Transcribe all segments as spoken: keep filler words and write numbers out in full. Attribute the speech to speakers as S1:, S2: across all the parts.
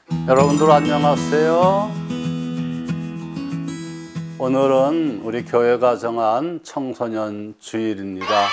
S1: 여러분들 안녕하세요. 오늘은 우리 교회가 정한 청소년 주일입니다.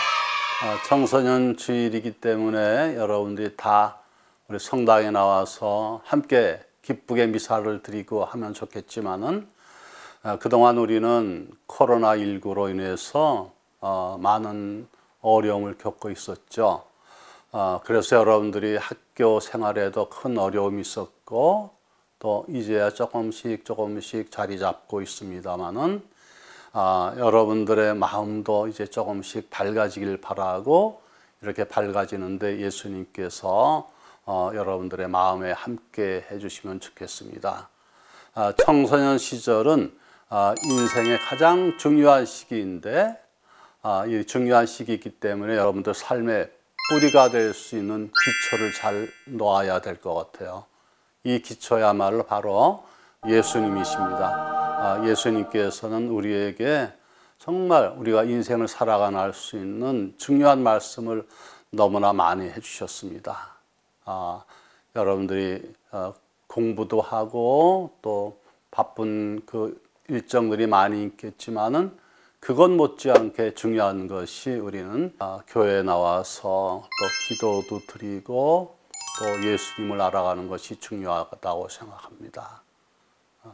S1: 청소년 주일이기 때문에 여러분들이 다 우리 성당에 나와서 함께 기쁘게 미사를 드리고 하면 좋겠지만은 그동안 우리는 코로나 십구로 인해서 많은 어려움을 겪고 있었죠. 그래서 여러분들이 학교 생활에도 큰 어려움이 있었고 또 이제야 조금씩 조금씩 자리 잡고 있습니다만은 아, 여러분들의 마음도 이제 조금씩 밝아지길 바라고 이렇게 밝아지는데 예수님께서 어, 여러분들의 마음에 함께 해주시면 좋겠습니다. 아, 청소년 시절은 아, 인생의 가장 중요한 시기인데 아, 이 중요한 시기이기 때문에 여러분들 삶의 뿌리가 될 수 있는 기초를 잘 놓아야 될 것 같아요. 이 기초야말로 바로 예수님이십니다. 아, 예수님께서는 우리에게 정말 우리가 인생을 살아가는 수 있는 중요한 말씀을 너무나 많이 해주셨습니다. 아, 여러분들이 어, 공부도 하고 또 바쁜 그 일정들이 많이 있겠지만은 그것 못지않게 중요한 것이 우리는 아, 교회에 나와서 또 기도도 드리고 또 예수님을 알아가는 것이 중요하다고 생각합니다. 아,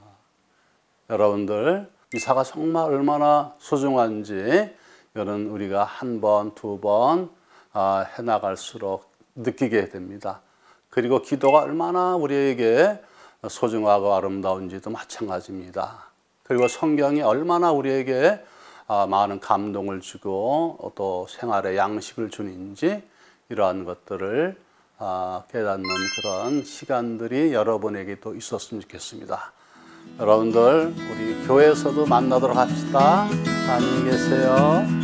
S1: 여러분들 미사가 정말 얼마나 소중한지 여러분 우리가 한 번, 두 번 아, 해나갈수록 느끼게 됩니다. 그리고 기도가 얼마나 우리에게 소중하고 아름다운지도 마찬가지입니다. 그리고 성경이 얼마나 우리에게 아, 많은 감동을 주고 또 생활의 양식을 주는지 이러한 것들을 아, 깨닫는 그런 시간들이 여러분에게도 있었으면 좋겠습니다. 여러분들 우리 교회에서도 만나도록 합시다. 안녕히 계세요.